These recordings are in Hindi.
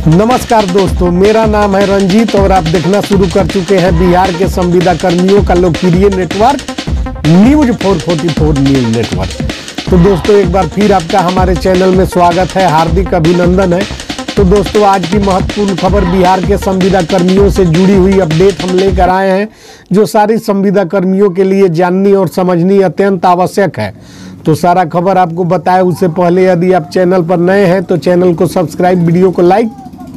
नमस्कार दोस्तों, मेरा नाम है रंजीत और आप देखना शुरू कर चुके हैं बिहार के संविदा कर्मियों का लोकप्रिय नेटवर्क न्यूज 444 न्यूज नेटवर्क। तो दोस्तों, एक बार फिर आपका हमारे चैनल में स्वागत है, हार्दिक अभिनंदन है। तो दोस्तों, आज की महत्वपूर्ण खबर बिहार के संविदा कर्मियों से जुड़ी हुई अपडेट हम लेकर आए हैं, जो सारी संविदा कर्मियों के लिए जाननी और समझनी अत्यंत आवश्यक है। तो सारा खबर आपको बताए उससे पहले यदि आप चैनल पर नए हैं तो चैनल को सब्सक्राइब, वीडियो को लाइक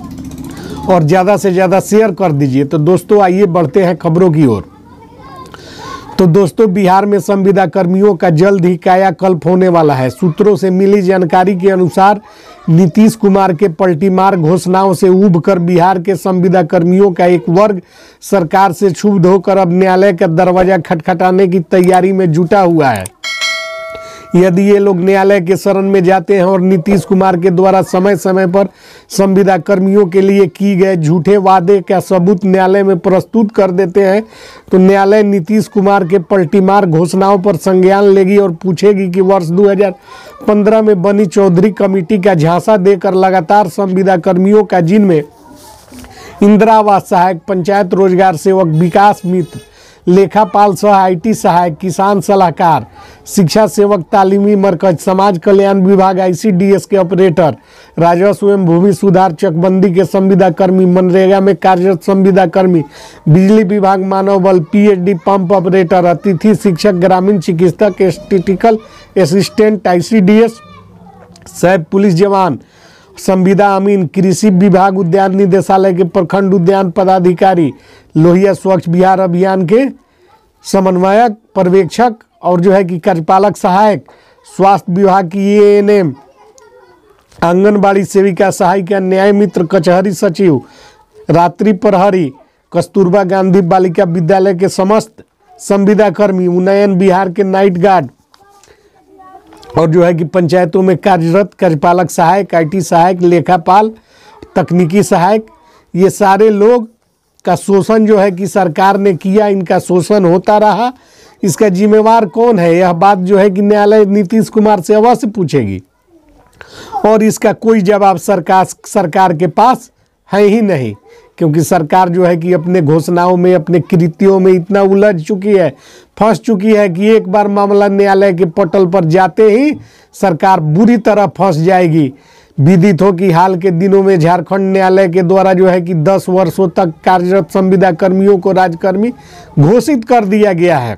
और ज़्यादा से ज़्यादा शेयर कर दीजिए। तो दोस्तों, आइए बढ़ते हैं खबरों की ओर। तो दोस्तों, बिहार में संविदा कर्मियों का जल्द ही कायाकल्प होने वाला है। सूत्रों से मिली जानकारी के अनुसार नीतीश कुमार के पलटीमार घोषणाओं से उबकर बिहार के संविदा कर्मियों का एक वर्ग सरकार से क्षुब्ध होकर अब न्यायालय का दरवाजा खटखटाने की तैयारी में जुटा हुआ है। यदि ये लोग न्यायालय के शरण में जाते हैं और नीतीश कुमार के द्वारा समय समय पर संविदा कर्मियों के लिए किए गए झूठे वादे का सबूत न्यायालय में प्रस्तुत कर देते हैं, तो न्यायालय नीतीश कुमार के पलटीमार घोषणाओं पर संज्ञान लेगी और पूछेगी कि वर्ष 2015 में बनी चौधरी कमेटी का झांसा देकर लगातार संविदा कर्मियों का, जिनमें इंदिरा आवास सहायक, पंचायत रोजगार सेवक, विकास मित्र, लेखापाल सह IT सहायक, किसान सलाहकार, शिक्षा सेवक, तालीमी मरकज, समाज कल्याण विभाग ICDS के ऑपरेटर, राजस्व एवं भूमि सुधार चकबंदी के संविदा कर्मी, मनरेगा में कार्यरत संविदा कर्मी, बिजली विभाग मानव बल, PhD पंप ऑपरेटर, अतिथि शिक्षक, ग्रामीण चिकित्सक, statistical assistant ICDS, SAP police जवान, संविदा अमीन, कृषि विभाग उद्यान निदेशालय के प्रखंड उद्यान पदाधिकारी, लोहिया स्वच्छ बिहार अभियान के समन्वयक, पर्यवेक्षक और जो है कि कार्यपालक सहायक, स्वास्थ्य विभाग की ANM, आंगनबाड़ी सेविका सहायिका, न्याय मित्र, कचहरी सचिव, रात्रि प्रहरी, कस्तूरबा गांधी बालिका विद्यालय के समस्त संविदा कर्मी, उन्नयन बिहार के नाइट गार्ड और जो है कि पंचायतों में कार्यरत कार्यपालक सहायक, IT सहायक, लेखापाल, तकनीकी सहायक, ये सारे लोग का शोषण जो है कि सरकार ने किया, इनका शोषण होता रहा। इसका जिम्मेवार कौन है, यह बात जो है कि न्यायालय नीतीश कुमार से अवश्य पूछेगी और इसका कोई जवाब सरकार के पास है ही नहीं, क्योंकि सरकार जो है कि अपने घोषणाओं में, अपने कृत्यों में इतना उलझ चुकी है, फंस चुकी है कि एक बार मामला न्यायालय के पटल पर जाते ही सरकार बुरी तरह फंस जाएगी। विदित हो कि हाल के दिनों में झारखंड न्यायालय के द्वारा जो है कि 10 वर्षों तक कार्यरत संविदा कर्मियों को राजकर्मी घोषित कर दिया गया है।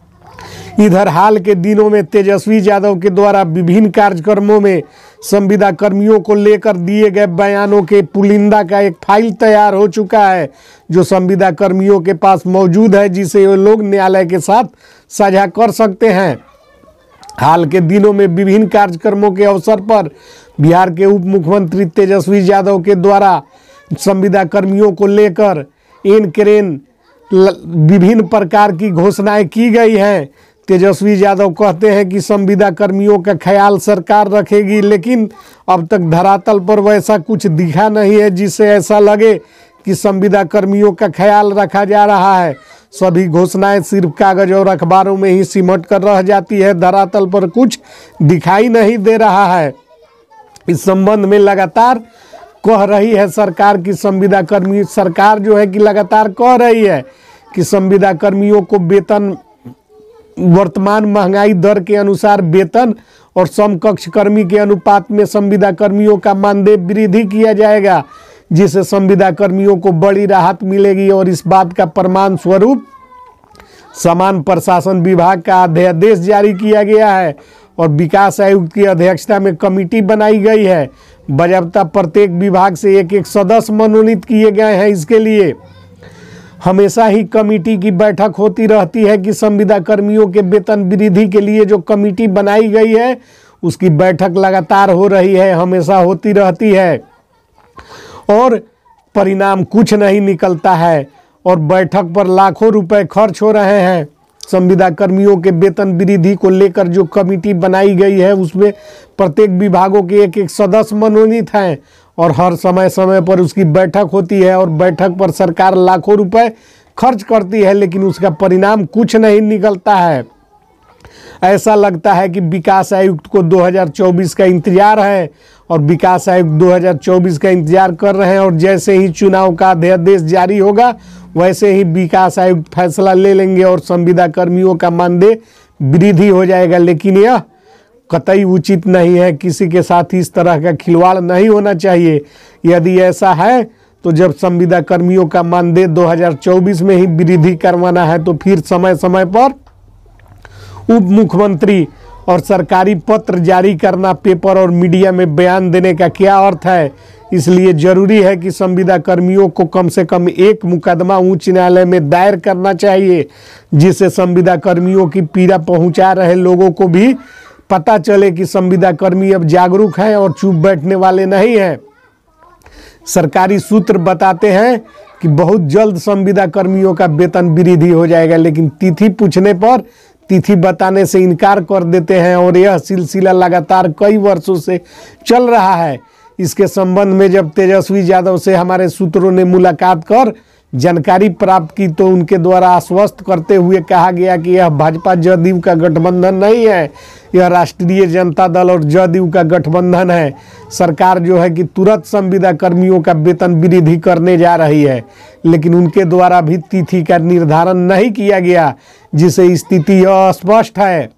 इधर हाल के दिनों में तेजस्वी यादव के द्वारा विभिन्न कार्यक्रमों में संविदा कर्मियों को लेकर दिए गए बयानों के पुलिंदा का एक फाइल तैयार हो चुका है, जो संविदा कर्मियों के पास मौजूद है, जिसे वो लोग न्यायालय के साथ साझा कर सकते हैं। हाल के दिनों में विभिन्न कार्यक्रमों के अवसर पर बिहार के उप मुख्यमंत्री तेजस्वी यादव के द्वारा संविदा कर्मियों को लेकर विभिन्न प्रकार की घोषणाएं की गई हैं। तेजस्वी यादव कहते हैं कि संविदा कर्मियों का ख्याल सरकार रखेगी, लेकिन अब तक धरातल पर वैसा कुछ दिखा नहीं है जिससे ऐसा लगे कि संविदा कर्मियों का ख्याल रखा जा रहा है। सभी घोषणाएं सिर्फ कागज और अखबारों में ही सिमट कर रह जाती है, धरातल पर कुछ दिखाई नहीं दे रहा है। इस संबंध में लगातार कह रही है सरकार की संविदा कर्मी, सरकार जो है कि लगातार कह रही है कि संविदा कर्मियों को वेतन वर्तमान महंगाई दर के अनुसार वेतन और समकक्ष कर्मी के अनुपात में संविदा कर्मियों का मानदेय वृद्धि किया जाएगा, जिससे संविदा कर्मियों को बड़ी राहत मिलेगी। और इस बात का प्रमाण स्वरूप समान प्रशासन विभाग का अध्यादेश जारी किया गया है और विकास आयुक्त की अध्यक्षता में कमेटी बनाई गई है। बजाबता प्रत्येक विभाग से एक सदस्य मनोनीत किए गए हैं। इसके लिए हमेशा ही कमेटी की बैठक होती रहती है कि संविदा कर्मियों के वेतन वृद्धि के लिए जो कमेटी बनाई गई है उसकी बैठक लगातार हो रही है, हमेशा होती रहती है और परिणाम कुछ नहीं निकलता है और बैठक पर लाखों रुपए खर्च हो रहे हैं। संविदा कर्मियों के वेतन वृद्धि को लेकर जो कमेटी बनाई गई है उसमें प्रत्येक विभागों के एक सदस्य मनोनीत हैं और हर समय समय पर उसकी बैठक होती है और बैठक पर सरकार लाखों रुपए खर्च करती है, लेकिन उसका परिणाम कुछ नहीं निकलता है। ऐसा लगता है कि विकास आयुक्त को 2024 का इंतजार है और विकास आयोग 2024 का इंतजार कर रहे हैं। और जैसे ही चुनाव का अध्यादेश जारी होगा वैसे ही विकास आयोग फैसला ले लेंगे और संविदा कर्मियों का मानदेय वृद्धि हो जाएगा। लेकिन यह कतई उचित नहीं है, किसी के साथ इस तरह का खिलवाड़ नहीं होना चाहिए। यदि ऐसा है तो जब संविदा कर्मियों का मानदेय 2024 में ही वृद्धि करवाना है तो फिर समय समय पर उप मुख्यमंत्री और सरकारी पत्र जारी करना, पेपर और मीडिया में बयान देने का क्या अर्थ है। इसलिए जरूरी है कि संविदा कर्मियों को कम से कम एक मुकदमा उच्च न्यायालय में दायर करना चाहिए, जिससे संविदा कर्मियों की पीड़ा पहुंचा रहे लोगों को भी पता चले कि संविदा कर्मी अब जागरूक हैं और चुप बैठने वाले नहीं हैं। सरकारी सूत्र बताते हैं कि बहुत जल्द संविदा कर्मियों का वेतन वृद्धि हो जाएगा, लेकिन तिथि पूछने पर तिथि बताने से इनकार कर देते हैं और यह सिलसिला लगातार कई वर्षों से चल रहा है। इसके संबंध में जब तेजस्वी यादव से हमारे सूत्रों ने मुलाकात कर जानकारी प्राप्त की तो उनके द्वारा आश्वस्त करते हुए कहा गया कि यह भाजपा जदयू का गठबंधन नहीं है, यह राष्ट्रीय जनता दल और जदयू का गठबंधन है। सरकार जो है कि तुरंत संविदा कर्मियों का वेतन वृद्धि करने जा रही है, लेकिन उनके द्वारा भी तिथि का निर्धारण नहीं किया गया, जिससे स्थिति अस्पष्ट है।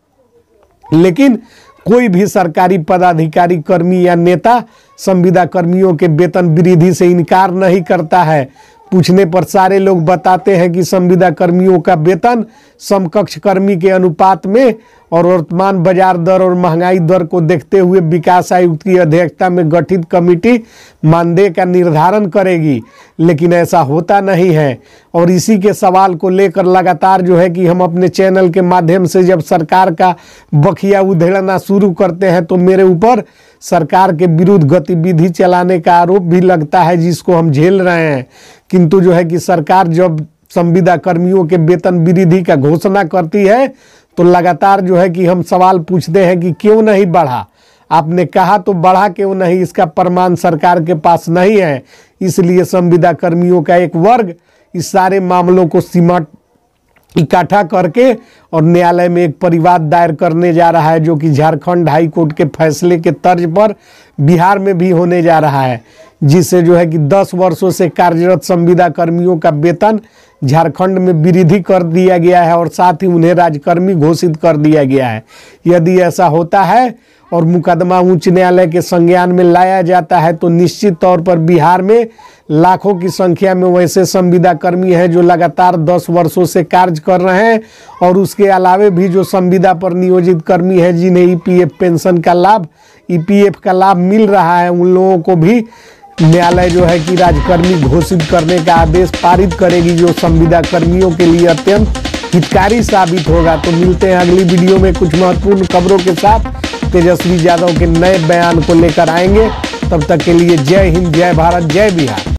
लेकिन कोई भी सरकारी पदाधिकारी, कर्मी या नेता संविदा कर्मियों के वेतन वृद्धि से इनकार नहीं करता है। पूछने पर सारे लोग बताते हैं कि संविदा कर्मियों का वेतन समकक्ष कर्मी के अनुपात में और वर्तमान बाजार दर और महंगाई दर को देखते हुए विकास आयुक्त की अध्यक्षता में गठित कमेटी मानदेय का निर्धारण करेगी, लेकिन ऐसा होता नहीं है। और इसी के सवाल को लेकर लगातार जो है कि हम अपने चैनल के माध्यम से जब सरकार का बखिया उधेड़ना शुरू करते हैं तो मेरे ऊपर सरकार के विरुद्ध गतिविधि चलाने का आरोप भी लगता है, जिसको हम झेल रहे हैं। किंतु जो है कि सरकार जब संविदा कर्मियों के वेतन वृद्धि का घोषणा करती है तो लगातार जो है कि हम सवाल पूछते हैं कि क्यों नहीं बढ़ा, आपने कहा तो बढ़ा क्यों नहीं। इसका प्रमाण सरकार के पास नहीं है। इसलिए संविदा कर्मियों का एक वर्ग इस सारे मामलों को सिमट इकट्ठा करके और न्यायालय में एक परिवाद दायर करने जा रहा है, जो कि झारखंड हाई कोर्ट के फैसले के तर्ज पर बिहार में भी होने जा रहा है, जिससे जो है कि 10 वर्षों से कार्यरत संविदा कर्मियों का वेतन झारखंड में वृद्धि कर दिया गया है और साथ ही उन्हें राजकर्मी घोषित कर दिया गया है। यदि ऐसा होता है और मुकदमा उच्च न्यायालय के संज्ञान में लाया जाता है तो निश्चित तौर पर बिहार में लाखों की संख्या में वैसे संविदा कर्मी हैं जो लगातार 10 वर्षों से कार्य कर रहे हैं, और उसके अलावे भी जो संविदा पर नियोजित कर्मी हैं जिन्हें ईपीएफ पेंशन का लाभ, ईपीएफ का लाभ मिल रहा है, उन लोगों को भी न्यायालय जो है कि राजकर्मी घोषित करने का आदेश पारित करेगी, जो संविदा कर्मियों के लिए अत्यंत हितकारी साबित होगा। तो मिलते हैं अगली वीडियो में कुछ महत्वपूर्ण खबरों के साथ। तेजस्वी यादव के नए बयान को लेकर आएंगे। तब तक के लिए जय हिंद, जय भारत, जय बिहार।